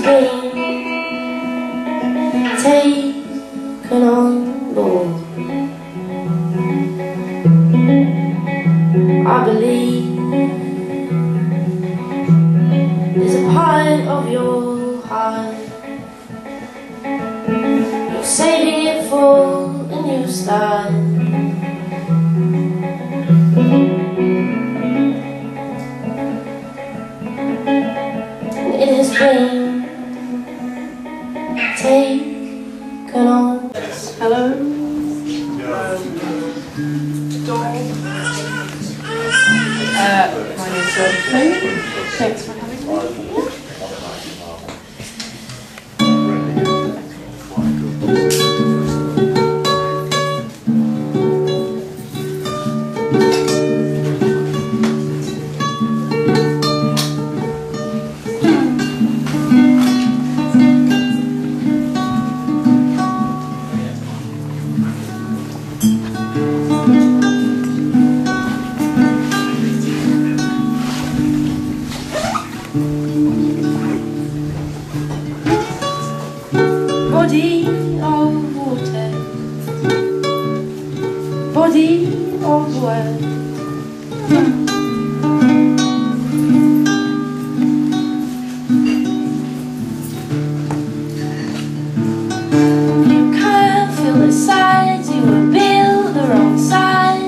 been taken on board. I believe there's a part of your heart you're saving it for a new start. And it has been taken on. Hello. My name's Rozi Plain. Thanks for having me. Body of water, body of word. You can't feel the sides, you were built the wrong side.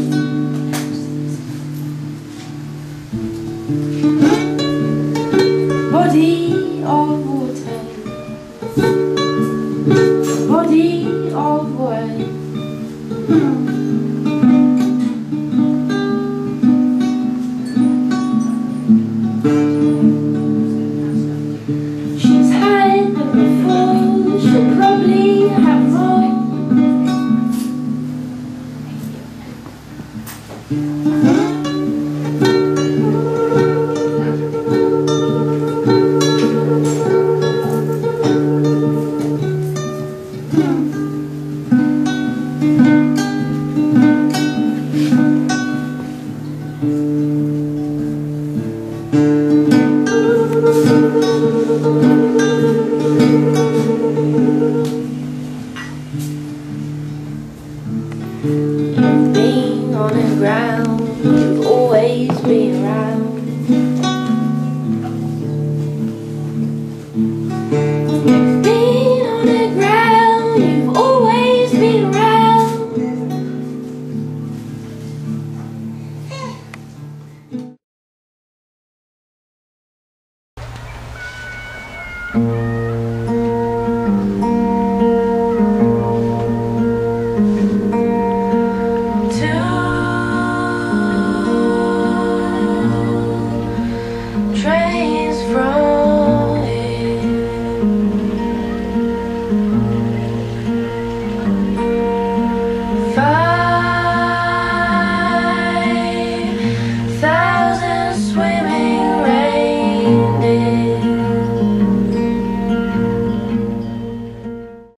Body of water, body of word. She's had them before, she'll probably have more. You've been on the ground, you've always been around. You've been on the ground, you've always been around.